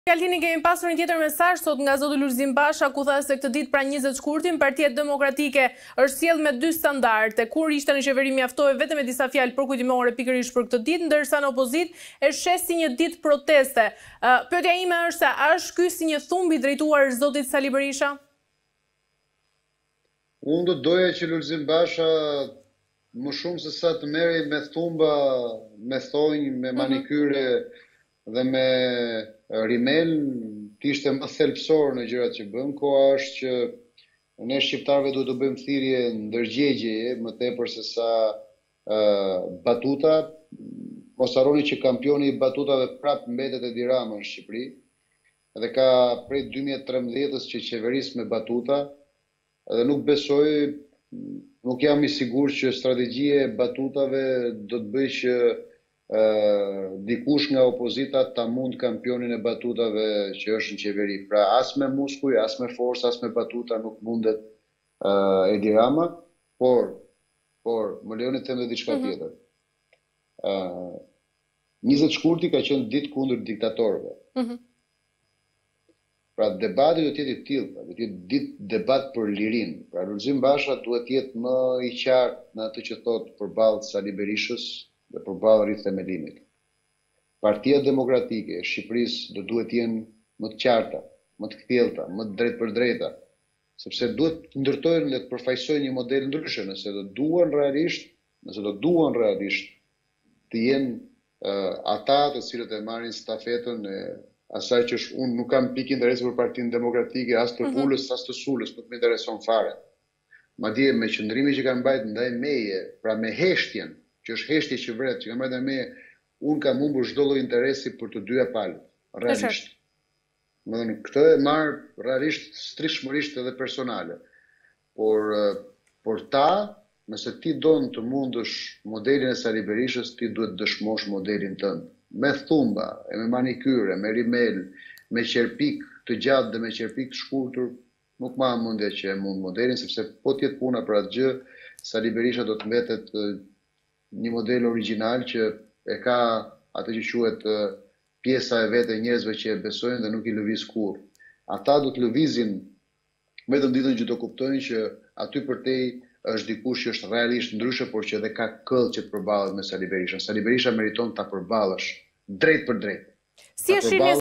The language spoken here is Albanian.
Altini, kemi pasur një tjetër mesazh sot nga zoti Lulzim Basha, ku tha se këtë ditë pra 20 shkurtin Partia Demokratike është sjell me dy standarde. Kur ishte në qeveri mjaftohej vetëm me disa fjalë përkujtimore pikërisht për këtë ditë, ndërsa në opozitë e sheh si një ditë proteste. Pyetja ime është se a është ky si një thumb i drejtuar zotit Sali Berisha? Unë do doja që Lulzim Basha më shumë se sa të merrej me thumba, me thonjë, me manikyre dhe me rimel, t'ishte më thelpsor në gjërat që bëm. Koha është që ne shqiptarëve duhet të bëjmë thirrje ndërgjegjeje më tepër se sa batuta. Mos harroni që kampioni i batutave prap mbetet Edi Rama në Shqipëri dhe ka prej 2013-s që qeveris me batuta dhe nuk besoj, nuk jam i sigurt që strategjia e batutave do të bëjë që dikush nga opozita ta mund kampionin e batutave që është në qeveri. Pra as me muskuj, as me forcë, as me batuta nuk mundet Edi Rama, por më lejoni të them edhe diçka tjetër. 20 shkurti ka qenë ditë kundër diktatorëve. Pra debati do të jetë i tillë, do të jetë ditë debat për lirinë. Pra Lulzim Basha duhet të jetë më i qartë në atë që thotë përballë Sali Berishës dhe përballë rithemelimit. Partia Demokratike e Shqipërisë do duhet të jenë më të qarta, më të kthjellta, më të drejtë për drejta, sepse duhet të ndërtojnë dhe të përfaqësojnë një model ndryshe, nëse do duan realisht të jenë ata të cilët e marrin stafetën e asaj që unë nuk kam pikë interesi për Partinë Demokratike, as të ulës, as të sulës, nuk më intereson fare. Madje me qëndrimin që kanë mbajtur ndaj meje, pra me heshtjen, që është heshtje që vret, që kanë mbajtur me, unë kam humbur çdo lloj interesi për të dyja palët, realisht. Këtë e marr realisht strikshmërisht edhe personale. Por ta, nëse ti don të mundësh modelin e Sali Berishës, ti duhet dëshmosh modelin tënd. Me thumba, me manikyre, me rimel, me qerpik të gjatë dhe me qerpik të shkurtur, nuk ma mundja që e mund modelin, sepse po t'jetë puna për atë gjë, Sali Berisha do të mbetet një model original që e ka atë që quhet pjesa e vetë e njerëzve që e besojnë dhe nuk i lëviz kurrë. Ata do të lëvizin vetëm ditën që do kuptojnë që aty përtej është dikush që është realisht ndryshe, por që edhe ka këll që të përballet me Sali Berisha. Sali Berisha meriton ta përballësh drejt për drejt. Si është